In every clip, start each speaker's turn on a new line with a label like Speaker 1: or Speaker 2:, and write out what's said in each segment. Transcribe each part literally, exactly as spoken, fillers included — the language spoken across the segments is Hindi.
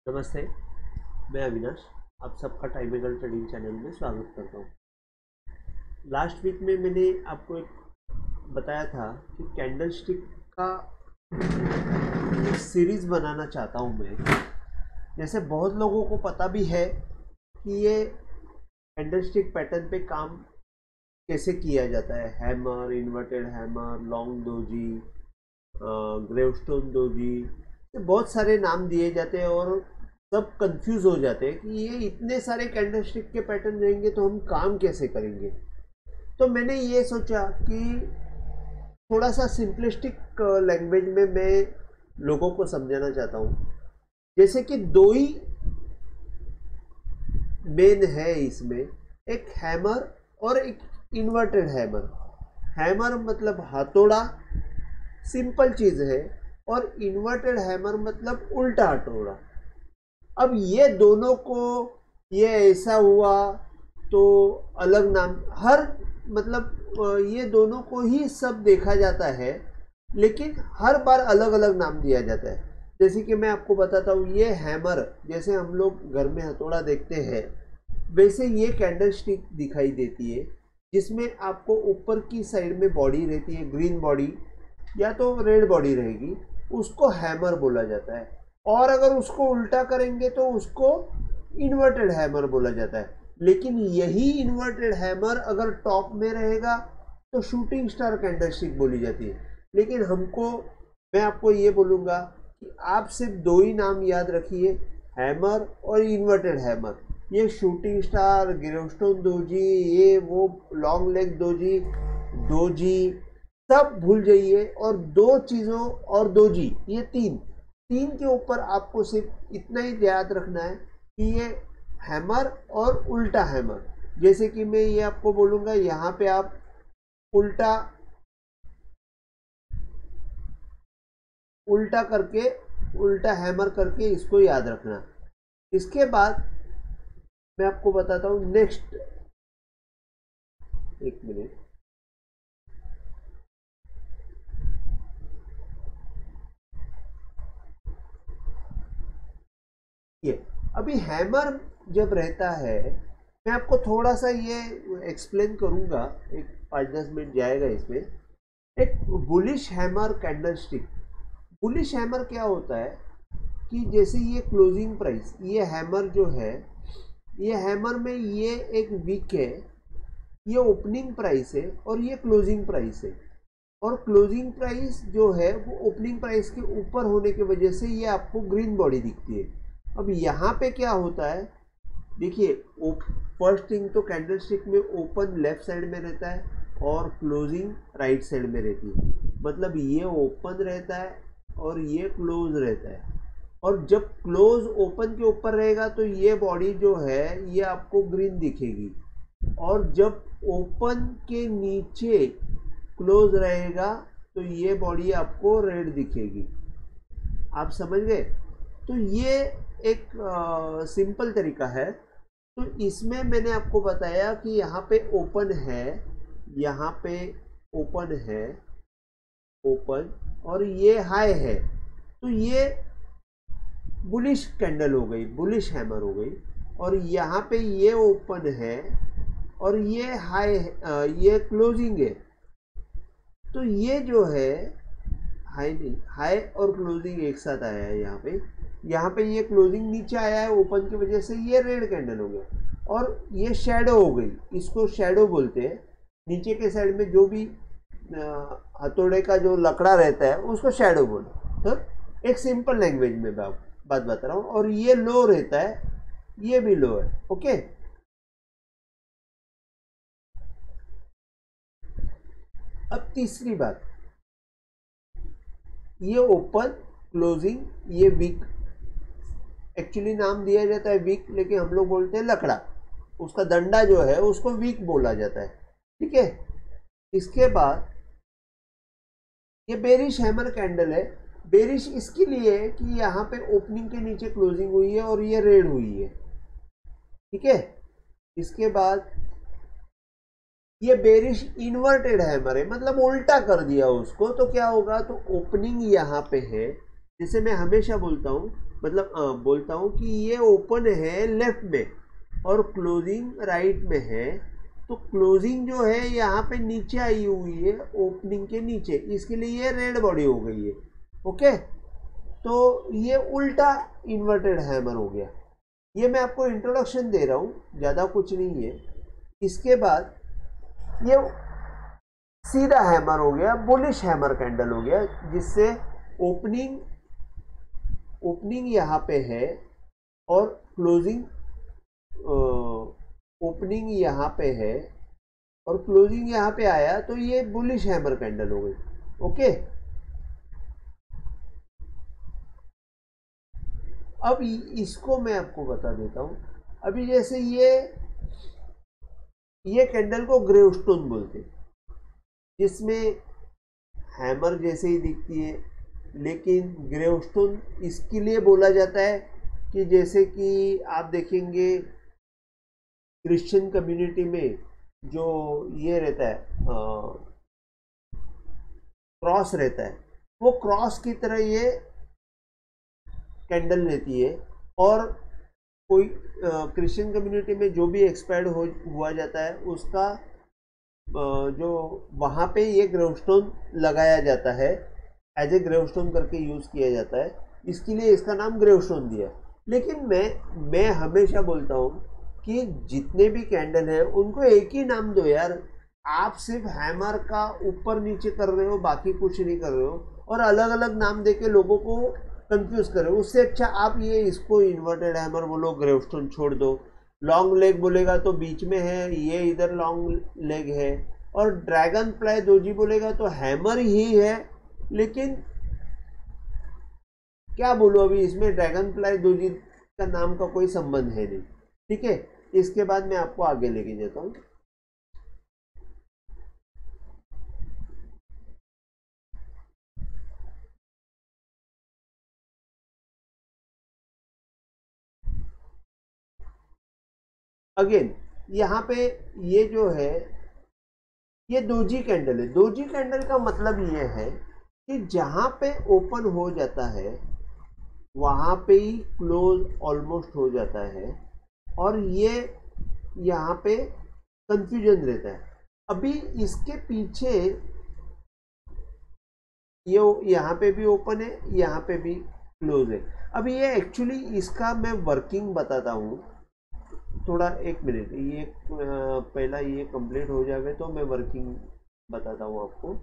Speaker 1: नमस्ते, मैं अविनाश। आप सबका टाइमिकल ट्रेडिंग चैनल में स्वागत करता हूँ। लास्ट वीक में मैंने आपको एक बताया था कि कैंडल स्टिक का एक सीरीज़ बनाना चाहता हूँ मैं। जैसे बहुत लोगों को पता भी है कि ये कैंडल स्टिक पैटर्न पे काम कैसे किया जाता है। Hammer, inverted hammer, long doji, gravestone doji, ये बहुत सारे नाम दिए जाते हैं और सब कंफ्यूज हो जाते हैं कि ये इतने सारे कैंडलस्टिक के पैटर्न रहेंगे तो हम काम कैसे करेंगे। तो मैंने ये सोचा कि थोड़ा सा सिंपलिस्टिक लैंग्वेज में मैं लोगों को समझाना चाहता हूँ। जैसे कि दो ही मेन है इसमें, एक हैमर और एक इन्वर्टेड हैमर। हैमर मतलब हथौड़ा, सिंपल चीज़ है, और इन्वर्टेड हैमर मतलब उल्टा हथौड़ा। अब ये दोनों को ये ऐसा हुआ तो अलग नाम, हर मतलब ये दोनों को ही सब देखा जाता है, लेकिन हर बार अलग अलग नाम दिया जाता है। जैसे कि मैं आपको बताता हूँ, ये हैमर जैसे हम लोग घर में हथौड़ा देखते हैं, वैसे ये कैंडल स्टिक दिखाई देती है, जिसमें आपको ऊपर की साइड में बॉडी रहती है, ग्रीन बॉडी या तो रेड बॉडी रहेगी, उसको हैमर बोला जाता है। और अगर उसको उल्टा करेंगे तो उसको इन्वर्टेड हैमर बोला जाता है। लेकिन यही इन्वर्टेड हैमर अगर टॉप में रहेगा तो शूटिंग स्टार कैंडलस्टिक बोली जाती है। लेकिन हमको, मैं आपको ये बोलूँगा कि आप सिर्फ दो ही नाम याद रखिए, हैमर और इन्वर्टेड हैमर। ये शूटिंग स्टार, ग्रेवस्टोन दोजी, ये वो लॉन्ग लेग दोजी, दोजी सब भूल जाइए। और दो चीज़ों और दोजी, ये तीन तीन के ऊपर आपको सिर्फ इतना ही याद रखना है कि ये हैमर और उल्टा हैमर। जैसे कि मैं ये आपको बोलूँगा, यहाँ पे आप उल्टा उल्टा करके, उल्टा हैमर करके इसको याद रखना। इसके बाद मैं आपको बताता हूँ नेक्स्ट, एक मिनट, ये अभी हैमर जब रहता है, मैं आपको थोड़ा सा ये एक्सप्लेन करूँगा, एक पाँच दस मिनट जाएगा इसमें। एक bullish hammer candlestick, bullish hammer क्या होता है कि जैसे ये क्लोजिंग प्राइस, ये हैमर जो है, ये हैमर में ये एक वीक है, ये ओपनिंग प्राइस है और ये क्लोजिंग प्राइस है। और क्लोजिंग प्राइस जो है वो ओपनिंग प्राइस के ऊपर होने की वजह से ये आपको ग्रीन बॉडी दिखती है। अब यहाँ पे क्या होता है, देखिए, फर्स्ट थिंग तो कैंडल स्टिक में ओपन लेफ्ट साइड में रहता है और क्लोजिंग राइट साइड में रहती है। मतलब ये ओपन रहता है और ये क्लोज रहता है। और जब क्लोज ओपन के ऊपर रहेगा तो ये बॉडी जो है ये आपको ग्रीन दिखेगी, और जब ओपन के नीचे क्लोज रहेगा तो ये बॉडी आपको रेड दिखेगी। आप समझ गए? तो ये एक सिंपल तरीका है। तो इसमें मैंने आपको बताया कि यहाँ पे ओपन है, यहाँ पे ओपन है, ओपन, और ये हाई है, तो ये बुलिश कैंडल हो गई, बुलिश हैमर हो गई। और यहाँ पे ये ओपन है और ये हाई, ये क्लोजिंग है, तो ये जो है हाई नहीं, हाई और क्लोजिंग एक साथ आया है। यहाँ पे यहाँ पे ये क्लोजिंग नीचे आया है ओपन की वजह से, ये रेड कैंडल हो गया। और ये शेडो हो गई, इसको शेडो बोलते हैं। नीचे के साइड में जो भी हथौड़े का जो लकड़ा रहता है उसको शेडो बोलो। हाँ, एक सिंपल लैंग्वेज में बात बात बता रहा हूँ। और ये लो रहता है, ये भी लो है। ओके, अब तीसरी बात, ये ओपन, क्लोजिंग, ये वीक, एक्चुअली नाम दिया जाता है वीक, लेकिन हम लोग बोलते हैं लकड़ा, उसका डंडा जो है उसको वीक बोला जाता है। ठीक है, इसके बाद ये बेरिश हैमर कैंडल है। बेरिश इसके लिए है कि यहाँ पे ओपनिंग के नीचे क्लोजिंग हुई है और ये रेड हुई है। ठीक है, इसके बाद ये बेरिश इन्वर्टेड हैमर है, मतलब उल्टा कर दिया उसको, तो क्या होगा, तो ओपनिंग यहाँ पे है, जैसे मैं हमेशा बोलता हूँ, मतलब आ, बोलता हूँ कि ये ओपन है लेफ्ट में और क्लोजिंग राइट में है, तो क्लोजिंग जो है यहाँ पे नीचे आई हुई है ओपनिंग के नीचे, इसके लिए ये रेड बॉडी हो गई है। ओके, तो ये उल्टा इन्वर्टेड हैमर हो गया। ये मैं आपको इंट्रोडक्शन दे रहा हूँ, ज़्यादा कुछ नहीं है। इसके बाद ये सीधा हैमर हो गया, बुलिश हैमर कैंडल हो गया, जिससे ओपनिंग ओपनिंग यहाँ पे है और क्लोजिंग ओपनिंग यहाँ पे है और क्लोजिंग यहाँ पे आया, तो ये बुलिश हैमर कैंडल हो गई। ओके, अब इसको मैं आपको बता देता हूँ। अभी जैसे ये ये कैंडल को ग्रेवस्टोन बोलते हैं, जिसमें हैमर जैसे ही दिखती है, लेकिन ग्रेवस्टोन इसके लिए बोला जाता है कि जैसे कि आप देखेंगे क्रिश्चियन कम्युनिटी में जो ये रहता है क्रॉस रहता है, वो क्रॉस की तरह ये कैंडल रहती है। और कोई क्रिश्चियन कम्युनिटी में जो भी एक्सपायर्ड हो हुआ जाता है उसका जो वहाँ पे ये ग्रेवस्टोन लगाया जाता है, एज ए ग्रेवस्टोन करके यूज़ किया जाता है, इसके लिए इसका नाम ग्रेवस्टोन दिया। लेकिन मैं मैं हमेशा बोलता हूँ कि जितने भी कैंडल हैं उनको एक ही नाम दो यार। आप सिर्फ हैमर का ऊपर नीचे कर रहे हो, बाकी कुछ नहीं कर रहे हो, और अलग अलग नाम देके लोगों को कंफ्यूज कर रहे हो। उससे अच्छा आप ये इसको इन्वर्टेड हैमर बोलो, ग्रेवस्टोन छोड़ दो। लॉन्ग लेग बोलेगा तो बीच में है, ये इधर लॉन्ग लेग है। और ड्रैगन फ्लाई दोजी बोलेगा तो हैमर ही है, लेकिन क्या बोलूं, अभी इसमें ड्रैगन फ्लाई दोजी का नाम का कोई संबंध है नहीं। ठीक है, इसके बाद मैं आपको आगे लेके जाता हूं। अगेन यहाँ पे ये जो है ये दोजी कैंडल है। दोजी कैंडल का मतलब ये है कि जहां पे ओपन हो जाता है वहां पे ही क्लोज ऑलमोस्ट हो जाता है, और ये यहाँ पे कंफ्यूजन रहता है। अभी इसके पीछे ये यहाँ पे भी ओपन है, यहाँ पे भी क्लोज है। अभी ये एक्चुअली इसका मैं वर्किंग बताता हूँ, थोड़ा एक मिनट, ये पहला ये कंप्लीट हो जाए तो मैं वर्किंग बताता हूँ आपको।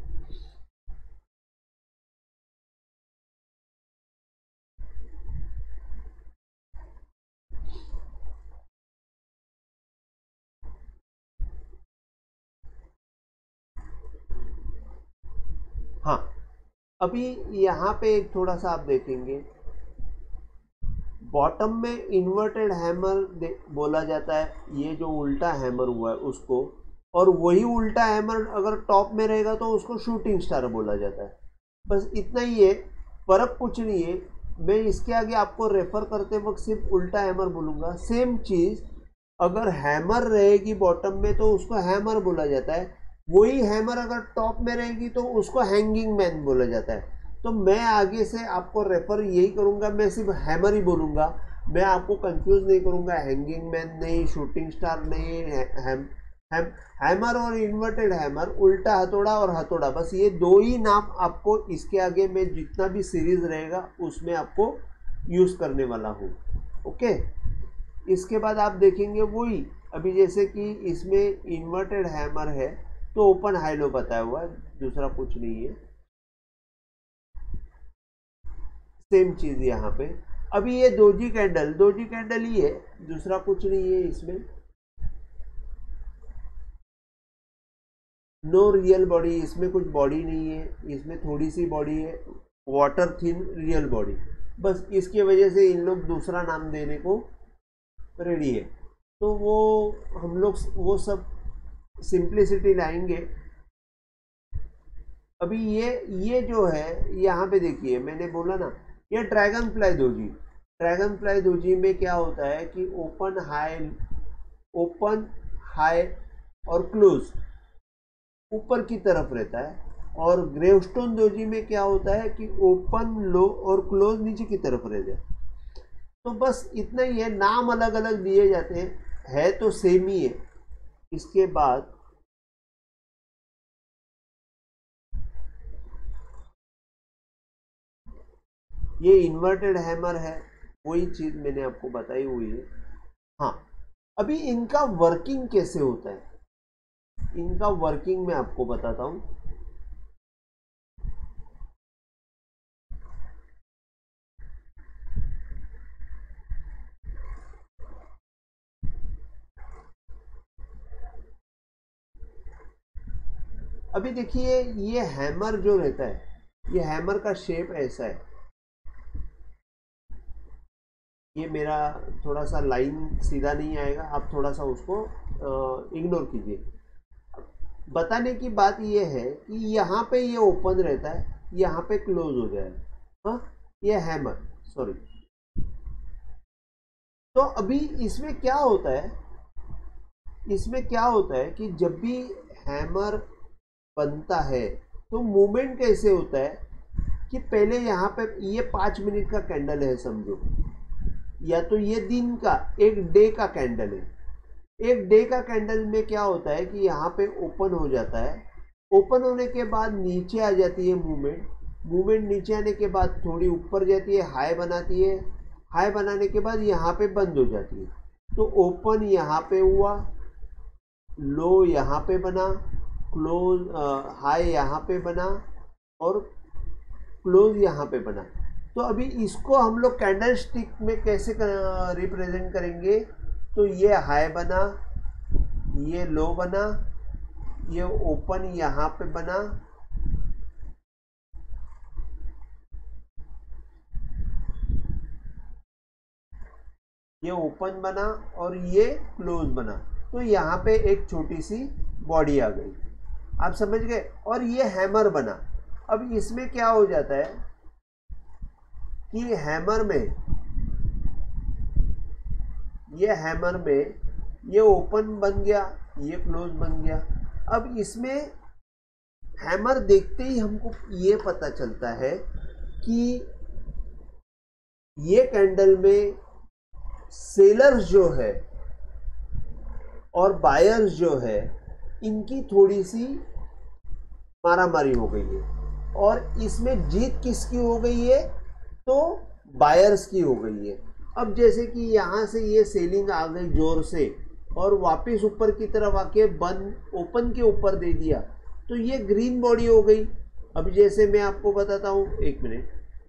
Speaker 1: हाँ, अभी यहाँ पे एक थोड़ा सा आप देखेंगे, बॉटम में इन्वर्टेड हैमर बोला जाता है, ये जो उल्टा हैमर हुआ है उसको, और वही उल्टा हैमर अगर टॉप में रहेगा तो उसको शूटिंग स्टार बोला जाता है। बस इतना ही है, फर्क कुछ नहीं है। मैं इसके आगे आपको रेफर करते वक्त सिर्फ उल्टा हैमर बोलूँगा। सेम चीज़ अगर हैमर रहेगी बॉटम में तो उसको हैमर बोला जाता है, वही हैमर अगर टॉप में रहेगी तो उसको हैंगिंग मैन बोला जाता है। तो मैं आगे से आपको रेफर यही करूँगा, मैं सिर्फ हैमर ही बोलूँगा, मैं आपको कंफ्यूज नहीं करूँगा। हैंगिंग मैन नहीं, शूटिंग स्टार नहीं, हैम हैम हैमर और इन्वर्टेड हैमर, उल्टा हथौड़ा और हथौड़ा, बस ये दो ही नाम आपको इसके आगे में जितना भी सीरीज रहेगा उसमें आपको यूज़ करने वाला हूँ। ओके, इसके बाद आप देखेंगे वही, अभी जैसे कि इसमें इन्वर्टेड हैमर है तो ओपन हाई लो बताया हुआ है, दूसरा कुछ नहीं है। सेम चीज़ यहाँ पे। अभी ये दोजी कैंडल दोजी कैंडल ही है, दूसरा कुछ नहीं है इसमें। नो रियल बॉडी, इसमें कुछ बॉडी नहीं है, इसमें थोड़ी सी बॉडी है, वाटर थिन रियल बॉडी, बस इसकी वजह से इन लोग दूसरा नाम देने को रेडी है। तो वो हम लोग वो सब सिंप्लिसिटी लाएंगे। अभी ये ये जो है यहाँ पे देखिए, मैंने बोला ना ये dragonfly doji. Dragonfly doji में क्या होता है कि ओपन हाई ओपन हाई और क्लोज ऊपर की तरफ रहता है, और ग्रेवस्टोन दोजी में क्या होता है कि ओपन लो और क्लोज नीचे की तरफ रहता है। तो बस इतना ही है, नाम अलग अलग दिए जाते हैं, है तो सेम ही है। इसके बाद ये इन्वर्टेड हैमर है, वही चीज मैंने आपको बताई हुई है। हाँ, अभी इनका वर्किंग कैसे होता है, इनका वर्किंग मैं आपको बताता हूं। अभी देखिए, ये हैमर जो रहता है, ये हैमर का शेप ऐसा है। ये मेरा थोड़ा सा लाइन सीधा नहीं आएगा, आप थोड़ा सा उसको इग्नोर कीजिए। बताने की बात ये है कि यहाँ पे ये ओपन रहता है, यहाँ पे क्लोज हो जाएगा। हाँ, ये हैमर, सॉरी। तो अभी इसमें क्या होता है, इसमें क्या होता है कि जब भी हैमर बनता है तो मूवमेंट कैसे होता है कि पहले यहाँ पे ये पाँच मिनट का कैंडल है समझो, या तो ये दिन का एक डे का कैंडल है। एक डे का कैंडल में क्या होता है कि यहाँ पे ओपन हो जाता है, ओपन होने के बाद नीचे आ जाती है मूवमेंट, मूवमेंट नीचे आने के बाद थोड़ी ऊपर जाती है, हाई बनाती है, हाई बनाने के बाद यहाँ पे बंद हो जाती है। तो ओपन यहाँ पे हुआ, लो यहाँ पे बना, क्लोज हाई यहाँ पे बना और क्लोज यहाँ पे बना। तो अभी इसको हम लोग कैंडल स्टिक में कैसे रिप्रेजेंट करेंगे, तो ये हाई बना, ये लो बना, ये ओपन यहाँ पे बना, ये ओपन बना और ये क्लोज बना। तो यहाँ पे एक छोटी सी बॉडी आ गई, आप समझ गए। और ये हैमर बना। अब इसमें क्या हो जाता है कि हैमर में, ये हैमर में ये ओपन बन गया, ये क्लोज बन गया। अब इसमें हैमर देखते ही हमको ये पता चलता है कि ये कैंडल में सेलर्स जो है और बायर्स जो है, इनकी थोड़ी सी मारामारी हो गई है। और इसमें जीत किसकी हो गई है, तो बायर्स की हो गई है। अब जैसे कि यहाँ से ये सेलिंग आ गई जोर से और वापस ऊपर की तरफ आके बंद ओपन के ऊपर दे दिया, तो ये ग्रीन बॉडी हो गई। अब जैसे मैं आपको बताता हूँ, एक मिनट,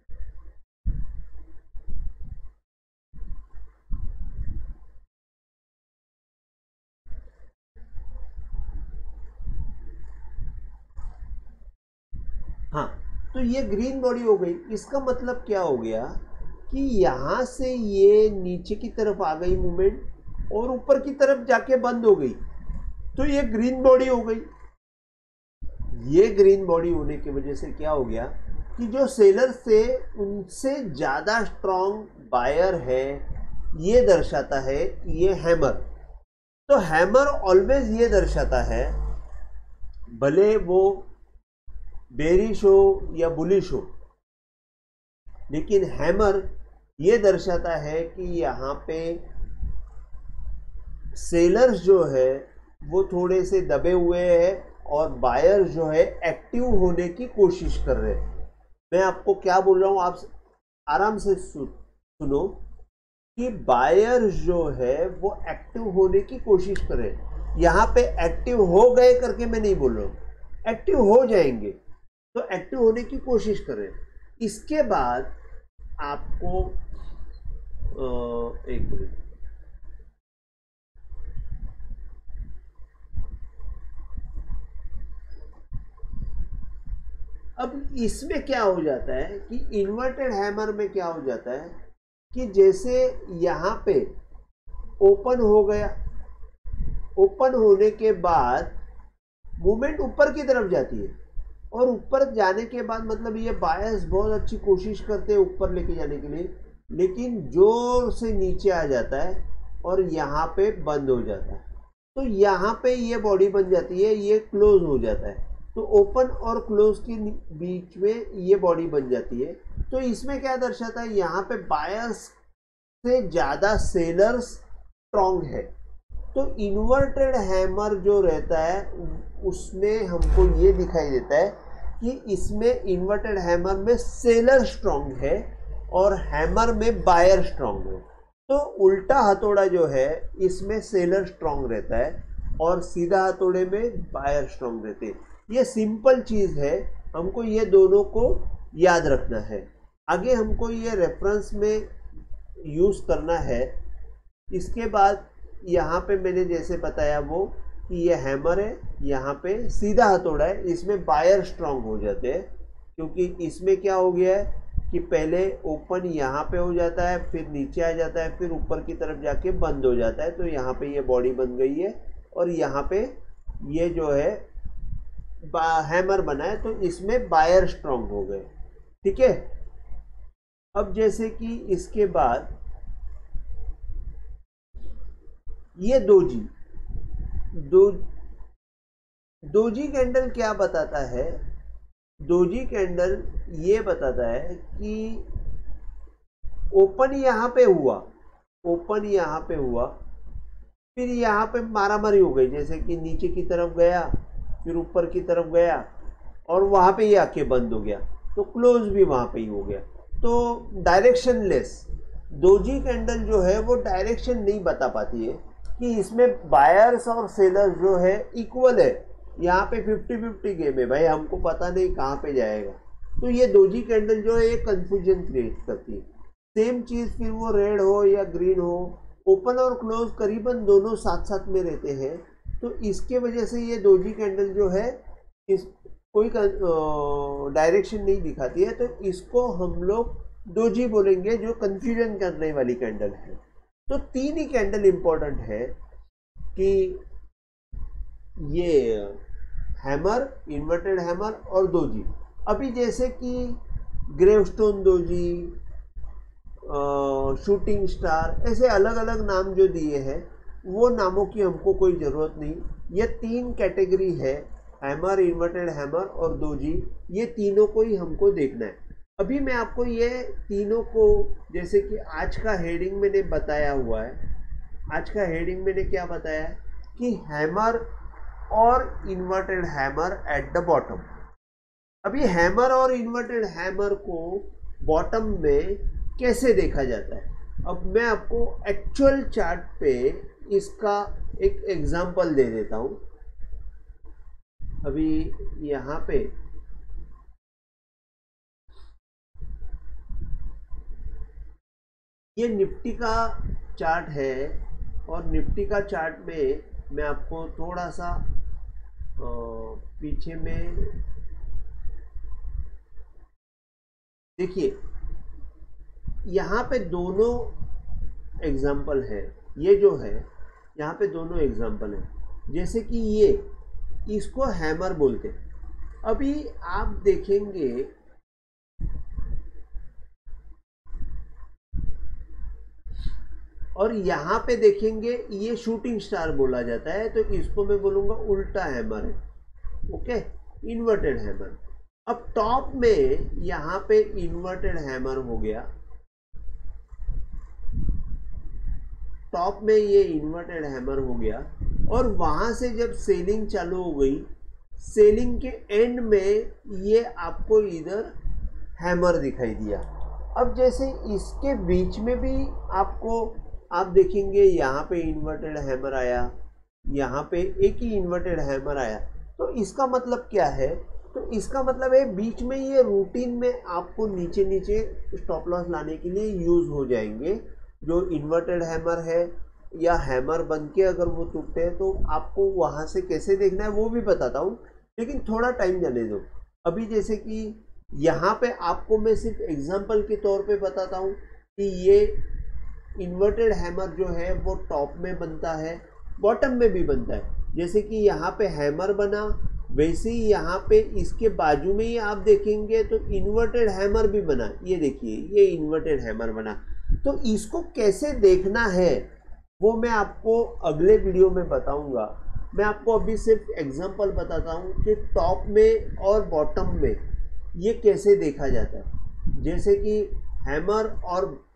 Speaker 1: हाँ, तो ये ग्रीन बॉडी हो गई। इसका मतलब क्या हो गया कि यहाँ से ये नीचे की तरफ आ गई मूवमेंट और ऊपर की तरफ जाके बंद हो गई, तो ये ग्रीन बॉडी हो गई। ये ग्रीन बॉडी होने की वजह से क्या हो गया कि जो सेलर थे उनसे ज़्यादा स्ट्रॉन्ग बायर है, ये दर्शाता है ये हैमर। तो हैमर ऑलवेज ये दर्शाता है, भले वो बेरिश हो या बुलिश हो, लेकिन हैमर ये दर्शाता है कि यहाँ पे सेलर्स जो है वो थोड़े से दबे हुए हैं और बायर जो है एक्टिव होने की कोशिश कर रहे हैं। मैं आपको क्या बोल रहा हूँ, आप आराम से सुनो कि बायर जो है वो एक्टिव होने की कोशिश कर रहे हैं। यहाँ पे एक्टिव हो गए करके मैं नहीं बोल रहा हूँ, एक्टिव हो जाएंगे, तो एक्टिव होने की कोशिश कर रहे हैं। इसके बाद आपको आ, एक मिनट, अब इसमें क्या हो जाता है कि इन्वर्टेड हैमर में क्या हो जाता है कि जैसे यहाँ पे ओपन हो गया, ओपन होने के बाद मूवमेंट ऊपर की तरफ जाती है और ऊपर जाने के बाद मतलब ये बायर्स बहुत अच्छी कोशिश करते हैं ऊपर लेके जाने के लिए, लेकिन जोर से नीचे आ जाता है और यहाँ पे बंद हो जाता है। तो यहाँ पे ये बॉडी बन जाती है, ये क्लोज हो जाता है। तो ओपन और क्लोज के बीच में ये बॉडी बन जाती है। तो इसमें क्या दर्शाता है, यहाँ पे बायर्स से ज़्यादा सेलर स्ट्रॉन्ग है। तो इन्वर्टेड हैमर जो रहता है उसमें हमको ये दिखाई देता है कि इसमें इन्वर्टेड हैमर में सेलर स्ट्रॉन्ग है और हैमर में बायर स्ट्रॉन्ग है। तो उल्टा हथौड़ा जो है इसमें सेलर स्ट्रॉन्ग रहता है और सीधा हथौड़े में बायर स्ट्रॉन्ग रहते हैं। ये सिंपल चीज़ है, हमको ये दोनों को याद रखना है। आगे हमको ये रेफरेंस में यूज़ करना है। इसके बाद यहाँ पे मैंने जैसे बताया वो कि ये हैमर है, यहाँ पे सीधा हथौड़ा है, इसमें बायर स्ट्रॉन्ग हो जाते हैं क्योंकि इसमें क्या हो गया है कि पहले ओपन यहाँ पे हो जाता है, फिर नीचे आ जाता है, फिर ऊपर की तरफ जाके बंद हो जाता है। तो यहाँ पे ये बॉडी बन गई है और यहाँ पे ये जो है हैमर बना है, तो इसमें बायर स्ट्रॉन्ग हो गए। ठीक है। अब जैसे कि इसके बाद ये दोजी दो दोजी कैंडल क्या बताता है? दोजी कैंडल ये बताता है कि ओपन यहाँ पे हुआ, ओपन यहाँ पे हुआ, फिर यहाँ पे मारामारी हो गई, जैसे कि नीचे की तरफ गया, फिर ऊपर की तरफ गया और वहाँ पे ये आके बंद हो गया, तो क्लोज भी वहाँ पे ही हो गया। तो डायरेक्शन लेस दोजी कैंडल जो है वो डायरेक्शन नहीं बता पाती है कि इसमें बायर्स और सेलर्स जो है इक्वल है। यहाँ पे फिफ्टी फिफ्टी गेम है भाई, हमको पता नहीं कहाँ पे जाएगा। तो ये दोजी कैंडल जो है ये कंफ्यूजन क्रिएट करती है। सेम चीज़ फिर वो रेड हो या ग्रीन हो, ओपन और क्लोज करीबन दोनों साथ साथ में रहते हैं। तो इसके वजह से ये दोजी कैंडल जो है इस कोई डायरेक्शन नहीं दिखाती है, तो इसको हम लोग दोजी बोलेंगे, जो कंफ्यूजन करने वाली कैंडल है। तो तीन ही कैंडल इम्पोर्टेंट है कि ये हैमर, इन्वर्टेड हैमर और दोजी। अभी जैसे कि ग्रेवस्टोन दोजी, शूटिंग स्टार, ऐसे अलग अलग नाम जो दिए हैं वो नामों की हमको कोई ज़रूरत नहीं। ये तीन कैटेगरी है, हैमर, इन्वर्टेड हैमर और दोजी, ये तीनों को ही हमको देखना है। अभी मैं आपको ये तीनों को, जैसे कि आज का हेडिंग मैंने बताया हुआ है, आज का हेडिंग मैंने क्या बताया कि हैमर और inverted hammer at the bottom. अभी हैमर और इन्वर्टेड हैमर को बॉटम में कैसे देखा जाता है, अब मैं आपको एक्चुअल चार्ट पे इसका एक एग्जांपल दे देता हूँ। अभी यहाँ पे ये निफ्टी का चार्ट है और निफ्टी का चार्ट में मैं आपको थोड़ा सा आ, पीछे में देखिए, यहाँ पे दोनों एग्जाम्पल है, ये जो है यहाँ पे दोनों एग्जाम्पल है। जैसे कि ये इसको हैमर बोलते हैं। अभी आप देखेंगे और यहाँ पे देखेंगे ये शूटिंग स्टार बोला जाता है, तो इसको मैं बोलूँगा उल्टा हैमर है। Okay, inverted hammer. अब टॉप में यहाँ पे इन्वर्टेड हैमर हो गया, टॉप में ये इन्वर्टेड हैमर हो गया और वहाँ से जब सेलिंग चालू हो गई, सेलिंग के एंड में ये आपको इधर हैमर दिखाई दिया। अब जैसे इसके बीच में भी आपको आप देखेंगे यहाँ पे इन्वर्टेड हैमर आया, यहाँ पे एक ही इन्वर्टेड हैमर आया, तो इसका मतलब क्या है? तो इसका मतलब है बीच में ये रूटीन में आपको नीचे नीचे स्टॉप लॉस लाने के लिए यूज़ हो जाएंगे। जो इन्वर्टेड हैमर है या हैमर बन के अगर वो टूटते हैं तो आपको वहाँ से कैसे देखना है वो भी बताता हूँ, लेकिन थोड़ा टाइम जाने दो। अभी जैसे कि यहाँ पे आपको मैं सिर्फ एग्जांपल के तौर पे बताता हूँ कि ये इन्वर्टेड हैमर जो है वो टॉप में बनता है, बॉटम में भी बनता है। जैसे कि यहाँ पे हैमर बना, वैसे ही यहाँ पे इसके बाजू में ही आप देखेंगे तो इन्वर्टेड हैमर भी बना। ये देखिए, ये इन्वर्टेड हैमर बना। तो इसको कैसे देखना है वो मैं आपको अगले वीडियो में बताऊंगा। मैं आपको अभी सिर्फ एग्जांपल बताता हूँ कि टॉप में और बॉटम में ये कैसे देखा जाता है। जैसे कि हैमर और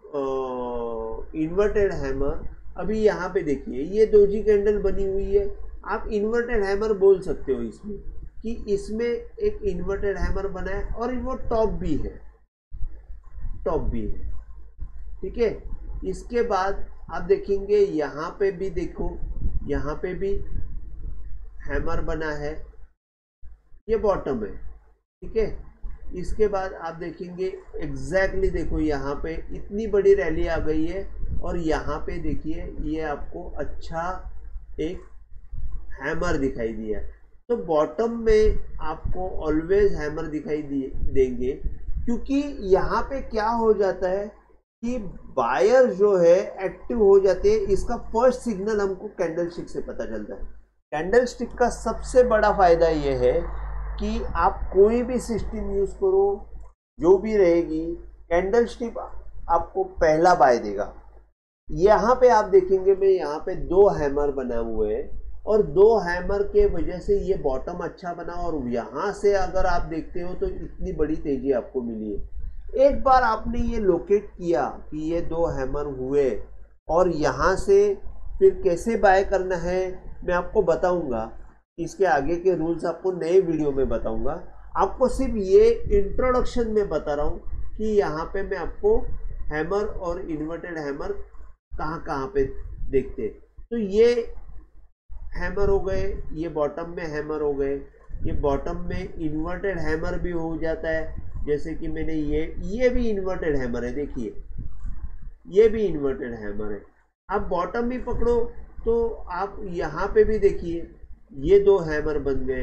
Speaker 1: इन्वर्टेड हैमर, अभी यहाँ पे देखिए ये दोजी कैंडल बनी हुई है, आप इन्वर्टेड हैमर बोल सकते हो इसमें, कि इसमें एक इन्वर्टेड हैमर बना है और वो टॉप भी है, टॉप भी है, ठीक है। इसके बाद आप देखेंगे यहाँ पे भी देखो, यहाँ पे भी हैमर बना है, ये बॉटम है, ठीक है। इसके बाद आप देखेंगे एग्जैक्टली देखो यहाँ पे इतनी बड़ी रैली आ गई है और यहाँ पे देखिए ये आपको अच्छा एक हैमर दिखाई दिया। तो बॉटम में आपको ऑलवेज हैमर दिखाई देंगे, क्योंकि यहाँ पे क्या हो जाता है कि बायर जो है एक्टिव हो जाते हैं। इसका फर्स्ट सिग्नल हमको कैंडल स्टिक से पता चलता है। कैंडल स्टिक का सबसे बड़ा फायदा ये है कि आप कोई भी सिस्टम यूज करो, जो भी रहेगी, कैंडल स्टिक आपको पहला बाय देगा। यहाँ पे आप देखेंगे मैं यहाँ पे दो हैमर बना हुए हैं और दो हैमर के वजह से ये बॉटम अच्छा बना, और यहाँ से अगर आप देखते हो तो इतनी बड़ी तेजी आपको मिली है। एक बार आपने ये लोकेट किया कि ये दो हैमर हुए और यहाँ से फिर कैसे बाय करना है मैं आपको बताऊंगा। इसके आगे के रूल्स आपको नए वीडियो में बताऊंगा। आपको सिर्फ ये इंट्रोडक्शन में बता रहा हूँ कि यहाँ पे मैं आपको हैमर और इन्वर्टेड हैमर कहाँ कहाँ पे देखते हैं। तो ये हैमर हो गए, ये बॉटम में हैमर हो गए, ये बॉटम में इन्वर्टेड हैमर भी हो जाता है। जैसे कि मैंने ये ये भी इन्वर्टेड हैमर है, देखिए ये भी इन्वर्टेड हैमर है। आप बॉटम भी पकड़ो तो आप यहाँ पे भी देखिए ये दो हैमर बन गए।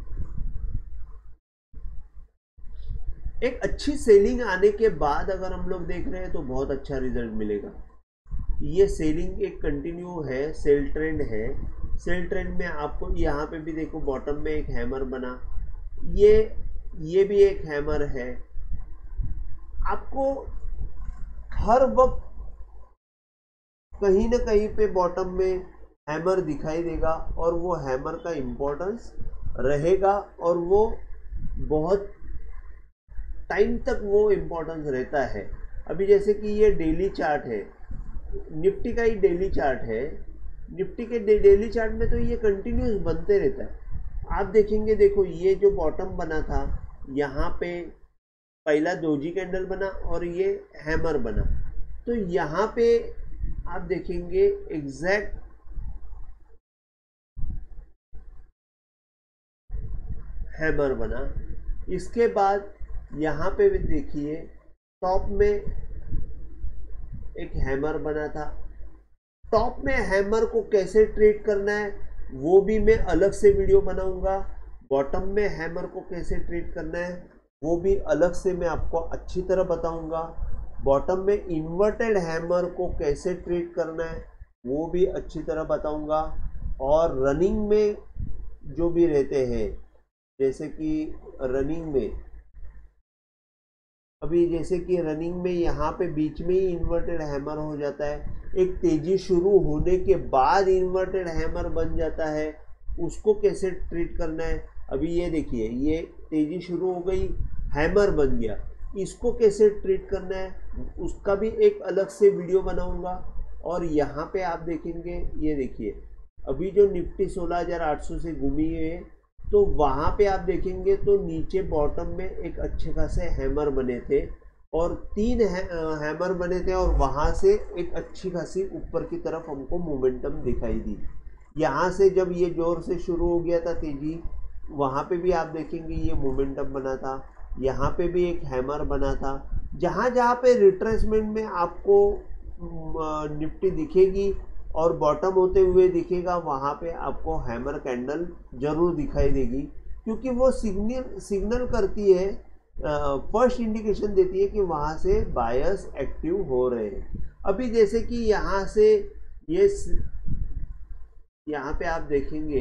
Speaker 1: एक अच्छी सेलिंग आने के बाद अगर हम लोग देख रहे हैं तो बहुत अच्छा रिजल्ट मिलेगा। ये सेलिंग एक कंटिन्यू है, सेल ट्रेंड है। सेल ट्रेंड में आपको यहाँ पे भी देखो बॉटम में एक हैमर बना, ये ये भी एक हैमर है। आपको हर वक्त कहीं ना कहीं पे बॉटम में हैमर दिखाई देगा और वो हैमर का इम्पोर्टेंस रहेगा और वो बहुत टाइम तक वो इम्पोर्टेंस रहता है। अभी जैसे कि ये डेली चार्ट है, निफ्टी का ही डेली चार्ट है। निफ्टी के डे, डेली चार्ट में तो ये कंटिन्यूस बनते रहता है। आप देखेंगे, देखो ये जो बॉटम बना था, यहाँ पे पहला दोजी कैंडल बना और ये हैमर बना। तो यहाँ पे आप देखेंगे एग्जैक्ट हैमर बना। इसके बाद यहाँ पे भी देखिए टॉप में एक हैमर बना था। टॉप में हैमर को कैसे ट्रीट करना है वो भी मैं अलग से वीडियो बनाऊंगा। बॉटम में हैमर को कैसे ट्रीट करना है वो भी अलग से मैं आपको अच्छी तरह बताऊंगा। बॉटम में इन्वर्टेड हैमर को कैसे ट्रीट करना है वो भी अच्छी तरह बताऊंगा। और रनिंग में जो भी रहते हैं, जैसे कि रनिंग में अभी जैसे कि रनिंग में यहाँ पे बीच में ही इन्वर्टेड हैमर हो जाता है। एक तेजी शुरू होने के बाद इन्वर्टेड हैमर बन जाता है, उसको कैसे ट्रीट करना है। अभी ये देखिए ये तेजी शुरू हो गई, हैमर बन गया, इसको कैसे ट्रीट करना है उसका भी एक अलग से वीडियो बनाऊंगा। और यहाँ पे आप देखेंगे, ये देखिए अभी जो निफ्टी सोलह हज़ार आठ सौ से घूमी है तो वहाँ पे आप देखेंगे तो नीचे बॉटम में एक अच्छे खासे हैमर बने थे और तीन है, हैमर बने थे और वहाँ से एक अच्छी खासी ऊपर की तरफ हमको मोमेंटम दिखाई दी। यहाँ से जब ये जोर से शुरू हो गया था तेजी, वहाँ पे भी आप देखेंगे ये मोमेंटम बना था। यहाँ पे भी एक हैमर बना था। जहाँ जहाँ पे रिट्रेसमेंट में आपको निफ्टी दिखेगी और बॉटम होते हुए दिखेगा, वहाँ पे आपको हैमर कैंडल जरूर दिखाई देगी, क्योंकि वो सिग्नल सिग्नल करती है, फर्स्ट इंडिकेशन देती है कि वहाँ से बायर्स एक्टिव हो रहे हैं। अभी जैसे कि यहाँ से ये यहाँ पे आप देखेंगे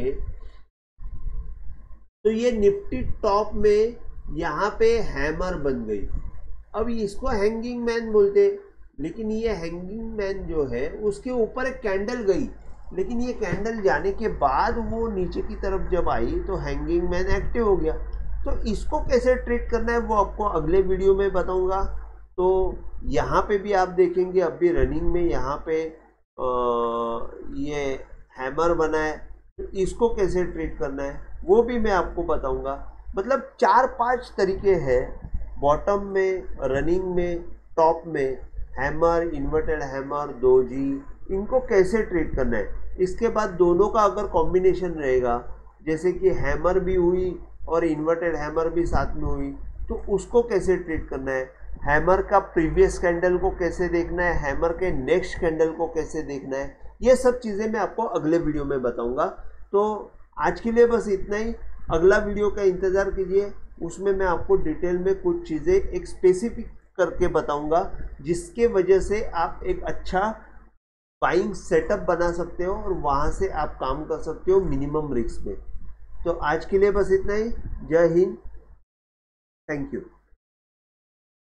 Speaker 1: तो ये निफ्टी टॉप में यहाँ पे हैमर बन गई। अब इसको हैंगिंग मैन बोलते, लेकिन ये हैंगिंग मैन जो है उसके ऊपर एक कैंडल गई, लेकिन ये कैंडल जाने के बाद वो नीचे की तरफ जब आई तो हैंगिंग मैन एक्टिव हो गया। तो इसको कैसे ट्रीट करना है वो आपको अगले वीडियो में बताऊंगा। तो यहाँ पे भी आप देखेंगे अभी रनिंग में यहाँ पे आ, ये हैमर बना है, तो इसको कैसे ट्रीट करना है वो भी मैं आपको बताऊंगा। मतलब चार पांच तरीके हैं, बॉटम में, रनिंग में, टॉप में, हैमर, इन्वर्टेड हैमर, दोजी, इनको कैसे ट्रीट करना है। इसके बाद दोनों का अगर कॉम्बिनेशन रहेगा, जैसे कि हैमर भी हुई और इन्वर्टेड हैमर भी साथ में हुई, तो उसको कैसे ट्रीट करना है। हैमर का प्रीवियस कैंडल को कैसे देखना है, हैमर के नेक्स्ट कैंडल को कैसे देखना है, ये सब चीज़ें मैं आपको अगले वीडियो में बताऊंगा। तो आज के लिए बस इतना ही। अगला वीडियो का इंतज़ार कीजिए, उसमें मैं आपको डिटेल में कुछ चीज़ें एक स्पेसिफिक करके बताऊंगा, जिसके वजह से आप एक अच्छा बाइंग सेटअप बना सकते हो और वहाँ से आप काम कर सकते हो मिनिमम रिस्क में। तो आज के लिए बस इतना ही। जय हिंद, थैंक यू।